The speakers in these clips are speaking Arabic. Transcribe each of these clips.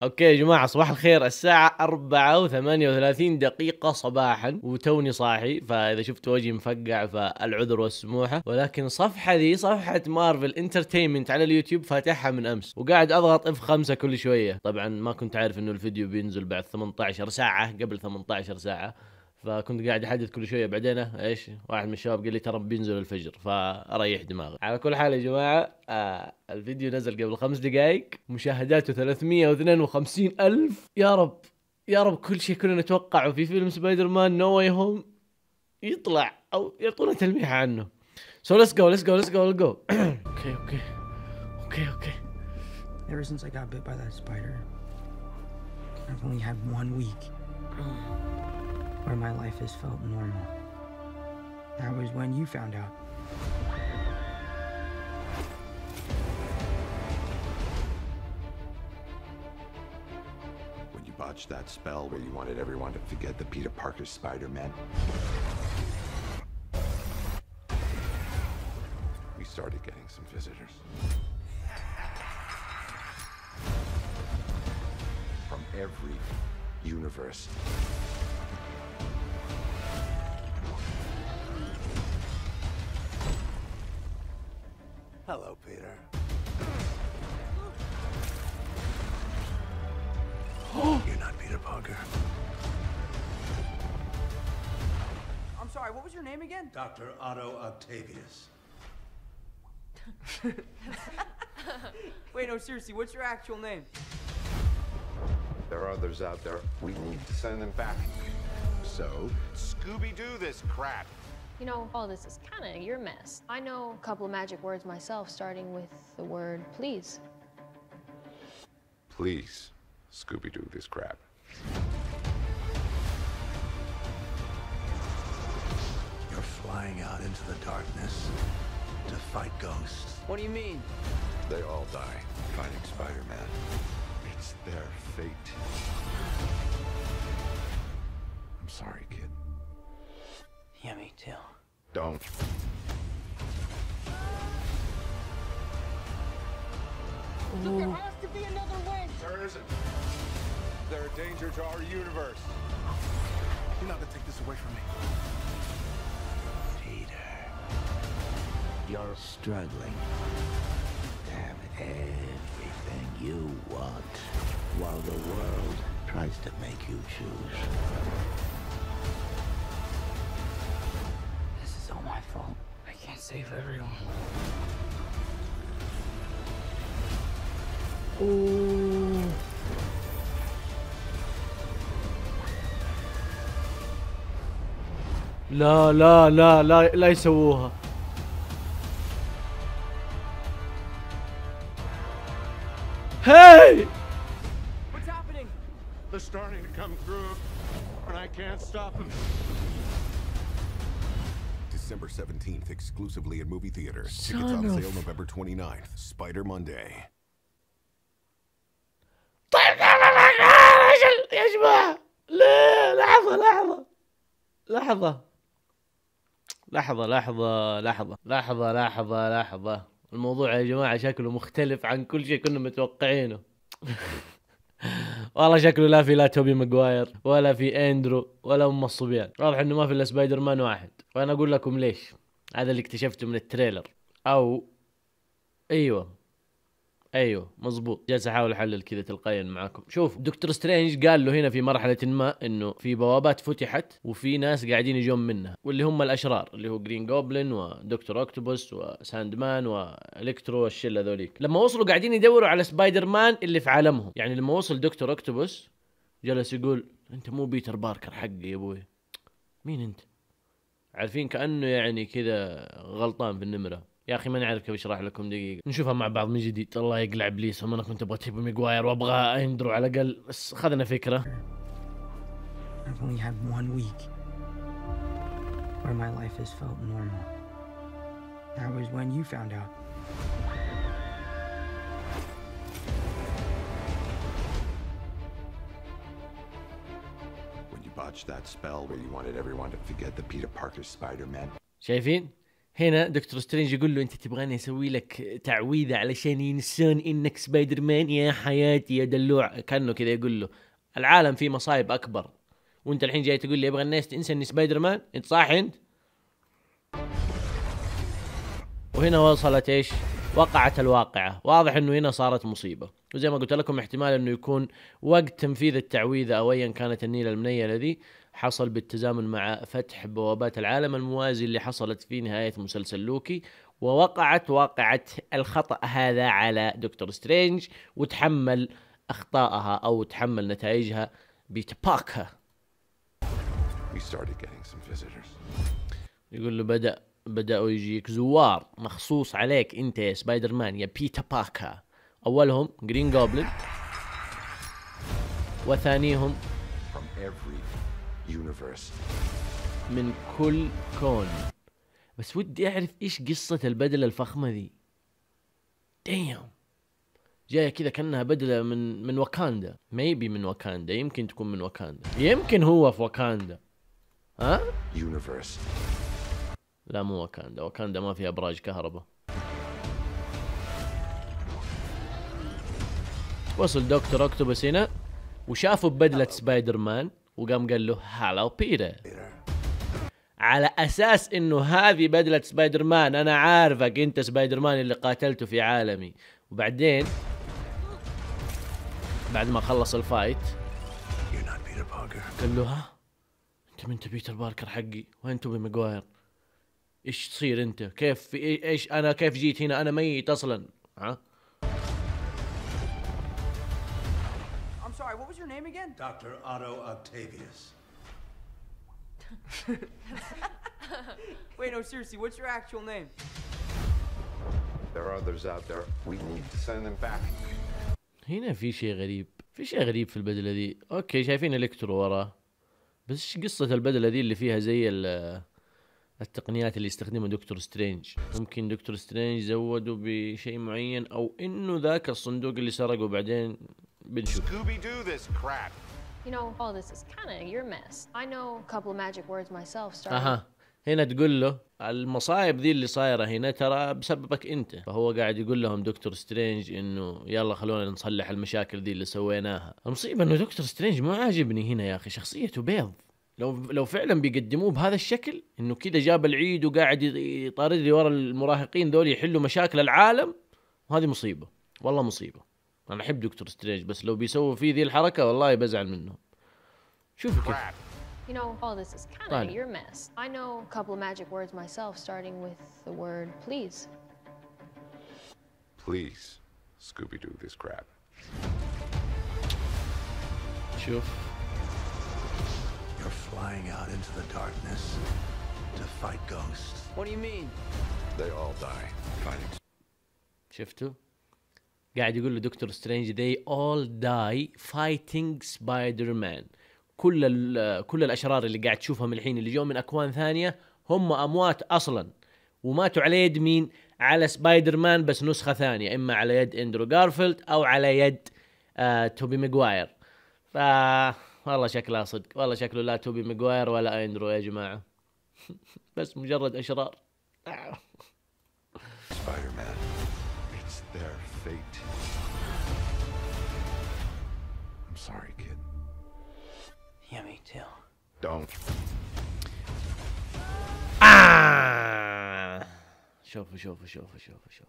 اوكي يا جماعة، صباح الخير. الساعة 4:38 صباحا وتوني صاحي، فاذا شفت وجهي مفقع فالعذر والسموحة. ولكن صفحة ذي صفحة مارفل انترتينمنت على اليوتيوب فاتحها من امس، وقاعد اضغط F5 كل شوية. طبعا ما كنت عارف انه الفيديو بينزل بعد 18 ساعة، قبل 18 ساعة. فكنت قاعد احدد كل شويه. بعدين ايش، واحد من الشباب قال لي ترى بينزل الفجر، فاريح دماغي. على كل حال يا جماعه، الفيديو نزل قبل 5 دقائق، مشاهداته 352 الف. يا رب يا رب كل شيء كنا نتوقعه في فيلم سبايدر مان نو واي هوم يطلع، او يعطونا تلميحه عنه. So let's go. Okay. Ever since I got bit by that spider, I've only had 1 week where my life has felt normal. That was when you found out. When you botched that spell where you wanted everyone to forget the Peter Parker Spider-Man, we started getting some visitors. From every universe. Hello, Peter. You're not Peter Parker. I'm sorry, what was your name again? Dr. Otto Octavius. Wait, no, seriously, what's your actual name? There are others out there. We need to send them back. So, Scooby-Doo this crap. You know, all this is kind of your mess. I know a couple of magic words myself, starting with the word please. Please, Scooby-Doo this crap. You're flying out into the darkness to fight ghosts. What do you mean? They all die fighting Spider-Man. It's their fate. I'm sorry, kid. Yeah, me too. Don't. Look, there has to be another way. There isn't. They're a danger to our universe. You're not gonna take this away from me. Peter, you're struggling to have everything you want while the world tries to make you choose. This is all my fault. I can't save everyone. لا يسووها. هاي What's happening? They're starting to come through, and I can't stop them. December 17th, exclusively in movie theaters. Tickets on sale November 29th. Spider Monday. طيب يا جماعة، لا لحظة. الموضوع يا جماعة شكله مختلف عن كل شيء كنا متوقعينه. والله شكله لا في توبي ماجواير ولا في اندرو ولا الصبيان. واضح انه ما في الا سبايدر مان واحد. وانا اقول لكم ليش. هذا اللي اكتشفته من التريلر. او ايوه مزبوط. جالس احاول احلل كذا تلقائيا معاكم. شوف، دكتور سترينج قال له هنا في مرحله ما انه في بوابات فتحت وفي ناس قاعدين يجون منها، واللي هم الاشرار اللي هو جرين جوبلin ودكتور اوكتوبوس وساند مان والكترو والشله ذوليك. لما وصلوا قاعدين يدوروا على سبايدر مان اللي في عالمهم. يعني لما وصل دكتور اوكتوبوس جلس يقول انت مو بيتر باركر حقي يا ابوي، مين انت؟ عارفين كأنه يعني كذا غلطان في النمرة. يا اخي ماني عارف كيف اشرح لكم. دقيقه نشوفها مع بعض من جديد. الله يقلع ابليس، انا كنت ابغى توبي ماجواير وابغى اندرو على الاقل، بس خذنا فكره. I've only had 1 week where my life has felt normal. That was when you found out. When you botched that spell where you wanted everyone to forget the Peter Parker Spider-Man. شايفين هنا دكتور سترينج يقول له انت تبغاني اسوي لك تعويذه علشان ينسون انك سبايدر مان؟ يا حياتي يا دلوع، كانه كذا يقول له العالم فيه مصايب اكبر، وانت الحين جاي تقول لي ابغى الناس تنسى اني سبايدر مان؟ انت صح انت؟ وهنا وصلت ايش؟ وقعت الواقعة. واضح انه هنا صارت مصيبة، وزي ما قلت لكم احتمال انه يكون وقت تنفيذ التعويذة او ايا كانت النيلة المنيلة ذي حصل بالتزامن مع فتح بوابات العالم الموازي اللي حصلت في نهاية مسلسل لوكي، ووقعت واقعة الخطأ هذا على دكتور سترينج، وتحمل اخطائها او تحمل نتائجها بيتر باركر. We started getting some visitors. يقول له بدأوا يجيك زوار مخصوص عليك انت يا سبايدر مان يا بيتر باركر. اولهم جرين جوبلin، وثانيهم From every universe. من كل كون. بس ودي اعرف ايش قصة البدلة الفخمة ذي. دايم جاية كذا كأنها بدلة من واكاندا. ميبي من واكاندا، يمكن تكون من واكاندا، يمكن هو في واكاندا. ها؟ Universe. لا مو واكاندا، واكاندا ما فيها ابراج كهرباء. وصل دكتور اوكتوبس هنا وشافه ببدلة سبايدر مان، وقام قال له هالو بيتر، على اساس انه هذه بدلة سبايدر مان، انا عارفك انت سبايدر مان اللي قاتلته في عالمي. وبعدين بعد ما خلص الفايت قال له ها انت من بيتر باركر حقي، وين توبي ماجواير؟ ايش تصير انت؟ كيف ايش انا كيف جيت هنا؟ انا ميت اصلا. ها؟ I'm sorry, what was your name again? Dr. Otto Octavius. Wait, no, seriously, what's your actual name? There are others out there. We need to send them back. هنا في شيء غريب، في شيء غريب في البدلة دي. اوكي شايفين الكترو وراه، بس ايش قصة البدلة دي اللي فيها زي التقنيات اللي يستخدمها دكتور سترينج؟ ممكن دكتور سترينج زودوا بشيء معين، او انه ذاك الصندوق اللي سرقه بعدين بنشوف. Scooby Doo this crap. You know, all this is kind of your mess. I know a couple of magic words myself, starting. اها هنا تقول له المصايب ذي اللي صايرة هنا ترى بسببك انت. فهو قاعد يقول لهم دكتور سترينج انه يلا خلونا نصلح المشاكل ذي اللي سويناها. المصيبة انه دكتور سترينج مو عاجبني هنا يا اخي، شخصيته بيض. لو فعلا بيقدموه بهذا الشكل، انه كذا جاب العيد وقاعد يطارد لي ورا المراهقين ذول يحلوا مشاكل العالم، وهذه مصيبة والله مصيبة. انا احب دكتور سترينج، بس لو بيسووا فيه ذي الحركة والله بزعل منهم. شوفوا كيف. You know, all this is kind of your mess. I know a couple of magic words myself, starting with the word please. Please, Scooby Doo this crap. شوف You're flying out into the darkness to fight ghosts. What do you mean? They all die fighting. شفتوا؟ قاعد يقول له دكتور سترينج they all die fighting Spider-Man. كل الاشرار اللي قاعد تشوفهم الحين اللي جو من اكوان ثانيه هم اموات اصلا، وماتوا على يد مين؟ على سبايدر مان، بس نسخه ثانيه، اما على يد اندرو غارفيلد او على يد توبي ماجواير. ف والله شكلها صدق، والله شكله لا توبي ماجواير ولا اندرو يا جماعه. بس مجرد اشرار. Spider-Man. It's their fate. I'm sorry, kid. Yeah, me too. Don't. شوفوا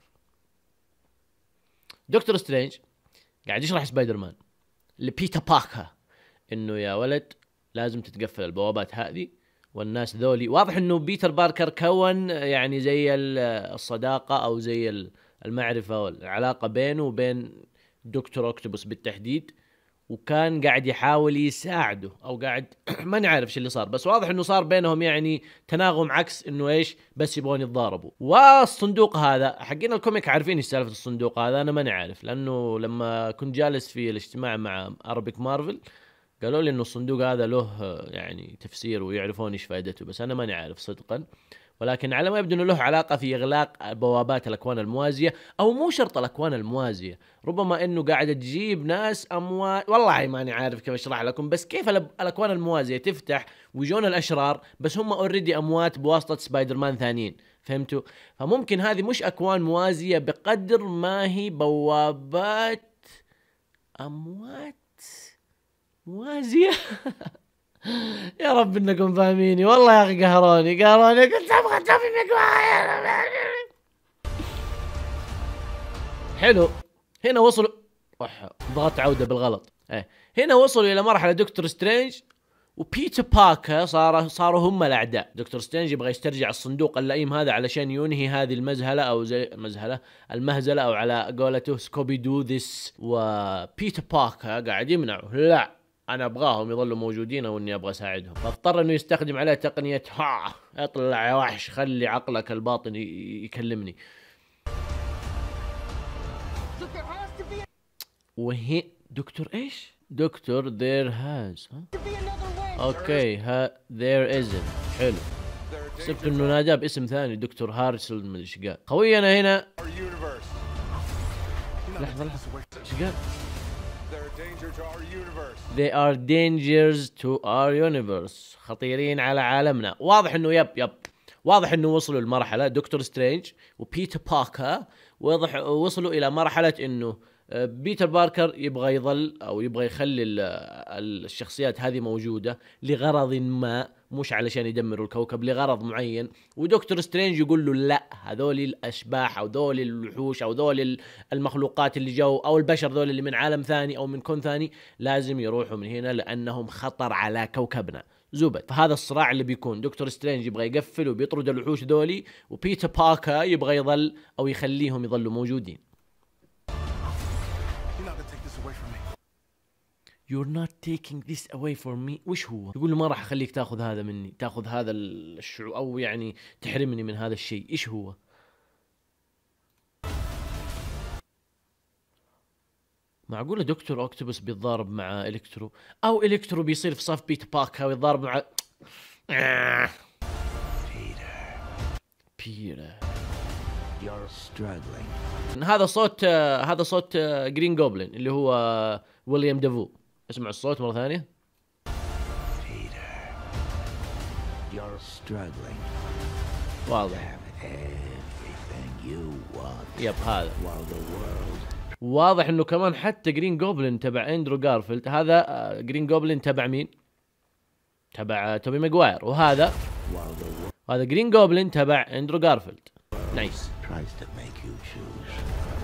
دكتور سترينج قاعد يشرح سبايدر مان لبيتر باركر انه يا ولد لازم تتقفل البوابات هذه، والناس ذولي واضح انه بيتر باركر كون يعني زي الصداقة او زي المعرفة والعلاقة بينه وبين دكتور اوكتوبس بالتحديد، وكان قاعد يحاول يساعده او قاعد ما نعرف ايش اللي صار، بس واضح انه صار بينهم يعني تناغم عكس انه ايش بس يبغون يتضاربوا. والصندوق هذا حقين الكوميك عارفين ايش سالفة الصندوق هذا؟ انا ما نعرف، لانه لما كنت جالس في الاجتماع مع اربك مارفل قالوا لي انه الصندوق هذا له يعني تفسير ويعرفون ايش فائدته، بس انا ماني عارف صدقا. ولكن على ما يبدو انه له علاقه في اغلاق بوابات الاكوان الموازيه، او مو شرط الاكوان الموازيه، ربما انه قاعده تجيب ناس اموات، والله ماني عارف كيف اشرح لكم. بس كيف الاكوان الموازيه تفتح ويجون الاشرار بس هم اوريدي اموات بواسطه سبايدر مان ثانيين، فهمتوا؟ فممكن هذه مش أكوان موازية بقدر ما هي بوابات أموات موازية. يا رب إنكم فاهميني، والله يا أخي قهروني قلت أبغى توبي ماجواير. حلو، هنا وصلوا ضغط عودة بالغلط. هنا وصلوا إلى مرحلة دكتور سترينج وبيتر باركر صاروا هم الأعداء. دكتور سترينج يبغى يسترجع الصندوق اللئيم هذا علشان ينهي هذه المزهلة أو زي المهزلة أو على قولته سكوبي دو ذس. وبيتر باركر قاعد يمنعه، لا أنا أبغاهم يظلوا موجودين وإني أبغى أساعدهم. فاضطر إنه يستخدم عليه تقنية اطلع يا وحش خلي عقلك الباطن يكلمني. وهي دكتور إيش؟ دكتور there has اوكي there isn't. حلو، سبت انه ناداه باسم ثاني دكتور هارسل من ايش قال. خوينا هنا لحظة ايش قال؟ They are dangers to our universe. خطيرين على عالمنا. واضح انه يب واضح انه وصلوا لمرحلة دكتور سترينج وبيتر باركر وصلوا الى مرحلة انه بيتر باركر يبغى يظل أو يبغى يخلي الشخصيات هذه موجودة لغرض ما، مش علشان يدمروا الكوكب، لغرض معين. ودكتور سترينج يقول له لا، هذول الأشباح أو ذول الوحوش أو ذول المخلوقات اللي جو أو البشر ذول اللي من عالم ثاني أو من كون ثاني لازم يروحوا من هنا لأنهم خطر على كوكبنا. زبد. فهذا الصراع اللي بيكون دكتور سترينج يبغى يقفل وبيطرد الوحوش ذولي، وبيتر باركر يبغى يظل أو يخليهم يظلوا موجودين. You're not taking this away from me. وش هو؟ يقول له ما راح أخليك تأخذ هذا مني، تأخذ هذا الشعور أو يعني تحرمني من هذا الشيء. إيش هو؟ معقولة دكتور أوكتوبوس بيتضارب مع إلكترو أو إلكترو بيصير في صف بيتر باركر ويتضارب مع بيتر. You're struggling. هذا صوت جرين جوبلين اللي هو ويليام دافو. اسمع الصوت مرة ثانية. Peter, you're struggling. واضح. Everything you want. يب هذا. While the world. واضح انه كمان حتى جرين جوبلين تبع اندرو غارفيلد. هذا جرين جوبلين تبع مين؟ تبع توبي ماجواير. وهذا جرين جوبلين تبع اندرو غارفيلد. نايس. Tries to make you choose.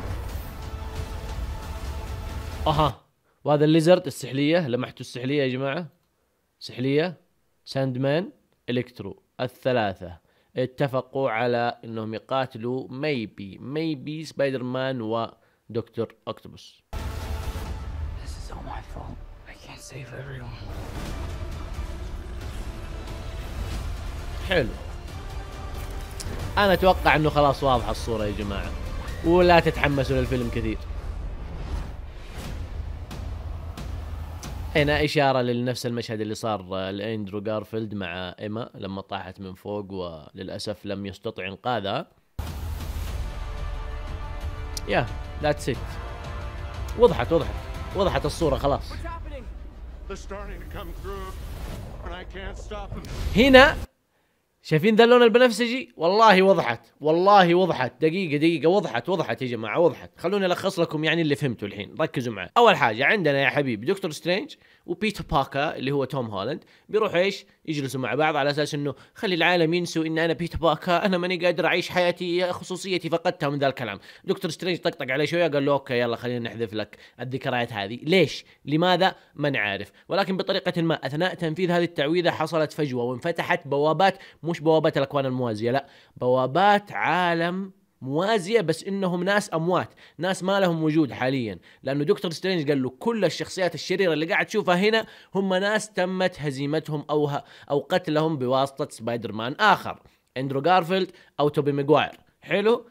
وهذا الليزرد السحلية. لمحتوا السحلية يا جماعة؟ سحلية ساندمان إلكترو الثلاثة اتفقوا على انهم يقاتلوا maybe سبايدر مان ودكتور أوكتوبوس. This is all my fault. I can't save everyone. حلو. انا اتوقع انه خلاص واضحة الصورة يا جماعة، ولا تتحمسوا للفيلم كثير. هنا إشارة لنفس المشهد اللي صار لأندرو غارفيلد مع إيما لما طاحت من فوق وللأسف لم يستطع إنقاذها. يا that's it. وضحت الصورة خلاص. هنا شايفين ذا اللون البنفسجي؟ والله وضحت. دقيقة وضحت يا جماعة، وضحت. خلوني ألخص لكم يعني اللي فهمته الحين، ركزوا معي. أول حاجة عندنا يا حبيبي دكتور سترينج وبيتر باركر اللي هو توم هولاند بيروحوا ايش؟ يجلسوا مع بعض على اساس انه خلي العالم ينسوا ان انا بيتر باركر، انا ماني قادر اعيش حياتي، خصوصيتي فقدتها من ذا الكلام. دكتور سترينج طقطق عليه شويه قال له اوكي يلا خلينا نحذف لك الذكريات هذه. ليش؟ لماذا؟ ما نعرف، ولكن بطريقه ما اثناء تنفيذ هذه التعويذه حصلت فجوه وانفتحت بوابات، مش بوابات الاكوان الموازيه، لا بوابات عالم موازية، بس انهم ناس اموات، ناس ما لهم وجود حاليا، لانه دكتور سترينج قال له كل الشخصيات الشريرة اللي قاعد تشوفها هنا هم ناس تمت هزيمتهم او قتلهم بواسطة سبايدر مان اخر، اندرو غارفيلد او توبي ماجواير. حلو،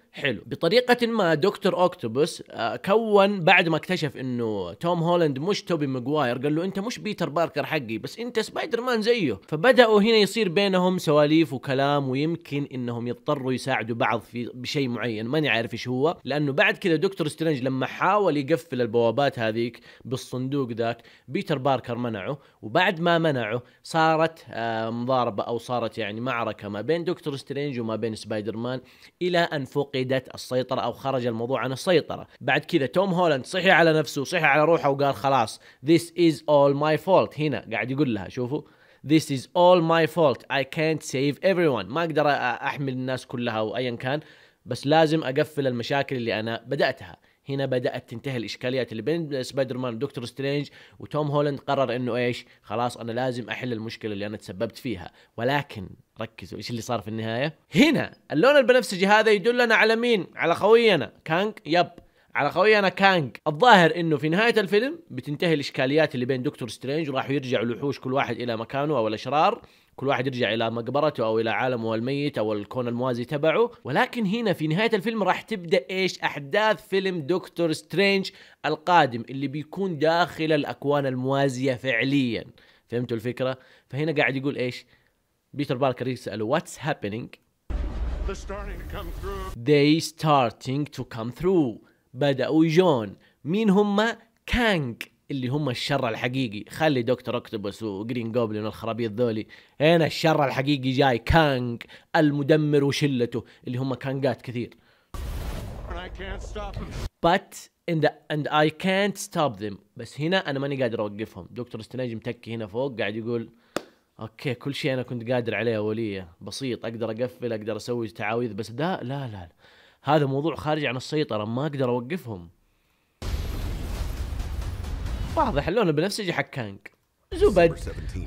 حلو. بطريقة ما دكتور أوكتوبوس كون بعد ما اكتشف انه توم هولاند مش توبي ماجواير، قال له انت مش بيتر باركر حقي بس انت سبايدر مان زيه. فبدأوا هنا يصير بينهم سواليف وكلام، ويمكن انهم يضطروا يساعدوا بعض في بشيء معين ماني عارف ايش هو، لانه بعد كذا دكتور سترينج لما حاول يقفل البوابات هذيك بالصندوق ذاك بيتر باركر منعه، وبعد ما منعه صارت مضاربة او صارت يعني معركة ما بين دكتور سترينج وما بين سبايدر مان، الى ان فقدت السيطرة او خرج الموضوع عن السيطرة. بعد كذا توم هولاند صحي على نفسه صحي على روحه وقال خلاص this is all my fault. هنا قاعد يقول لها شوفوا this is all my fault I can't save everyone، ما اقدر احمل الناس كلها وايا كان، بس لازم اقفل المشاكل اللي انا بدأتها. هنا بدأت تنتهي الإشكاليات اللي بين سبايدر مان ودكتور سترينج، وتوم هولاند قرر إنه إيش خلاص أنا لازم أحل المشكلة اللي أنا تسببت فيها. ولكن ركزوا إيش اللي صار في النهاية. هنا اللون البنفسجي هذا يدلنا على مين؟ على خوينا كانج. يب على خوينا كانج. الظاهر إنه في نهاية الفيلم بتنتهي الإشكاليات اللي بين دكتور سترينج، وراح يرجعوا الوحوش كل واحد إلى مكانه أو الأشرار كل واحد يرجع إلى مقبرته أو إلى عالمه الميت أو الكون الموازي تبعه. ولكن هنا في نهاية الفيلم راح تبدأ إيش أحداث فيلم دكتور سترينج القادم اللي بيكون داخل الأكوان الموازية فعليا. فهمتوا الفكرة؟ فهنا قاعد يقول إيش بيتر باركر يسأله what's happening they starting to come through. بدأوا يجون. مين هم؟ كانج اللي هم الشر الحقيقي. خلي دكتور أوكتوبوس وجرين جوبلين والخرابيط ذولي، هنا الشر الحقيقي جاي كانج المدمر وشلته اللي هم كانجات كثير. and I can't stop them. بس هنا أنا ماني قادر أوقفهم. دكتور سترينج متكي هنا فوق قاعد يقول أوكي كل شيء أنا كنت قادر عليه أولية بسيط، أقدر أقفل أقدر أسوي تعاويذ، بس ده لا هذا موضوع خارج عن السيطرة ما أقدر أوقفهم. واضح اللون بنفسجي حق كانج. زبد.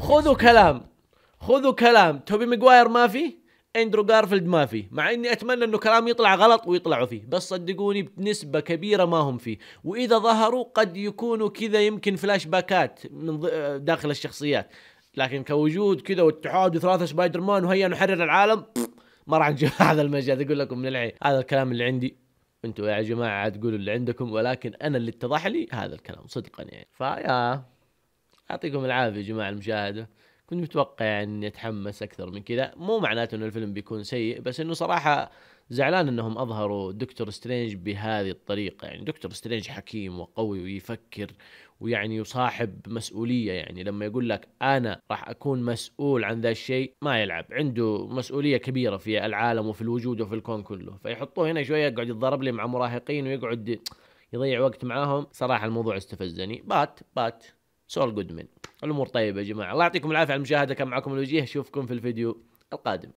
خذوا كلام توبي ماجواير ما في، اندرو غارفيلد ما في، مع اني اتمنى انه كلام يطلع غلط ويطلعوا فيه، بس صدقوني بنسبة كبيرة ما هم فيه، واذا ظهروا قد يكونوا كذا يمكن فلاش باكات من داخل الشخصيات، لكن كوجود كذا واتحاد وثلاثة سبايدر مان وهيا نحرر العالم ما راح نشوف هذا المجال. اقول لكم من العين هذا الكلام اللي عندي، انتوا يا جماعة تقولوا اللي عندكم، ولكن انا اللي اتضح لي هذا الكلام صدقا يعني. فيا يعطيكم العافية يا جماعة المشاهدة. كنت متوقع يعني اني اتحمس اكثر من كذا، مو معناته انه الفيلم بيكون سيء، بس انه صراحة زعلان انهم اظهروا دكتور سترينج بهذه الطريقة. يعني دكتور سترينج حكيم وقوي ويفكر ويعني يصاحب مسؤولية، يعني لما يقول لك انا راح اكون مسؤول عن ذا الشيء ما يلعب، عنده مسؤولية كبيرة في العالم وفي الوجود وفي الكون كله. فيحطوه هنا شوية يقعد يتضارب لي مع مراهقين ويقعد يضيع وقت معاهم. صراحة الموضوع استفزني. بات سول جودمان. الامور طيبة يا جماعة. الله يعطيكم العافية على المشاهدة. كان معكم الوجيه، اشوفكم في الفيديو القادم.